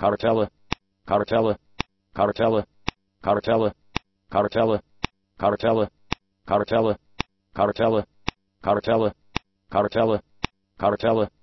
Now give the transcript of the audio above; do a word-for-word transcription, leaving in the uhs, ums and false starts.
Cartella, Cartella, Cartella, Cartella, Cartella, Cartella, Cartella, Cartella, Cartella, Cartella, Cartella.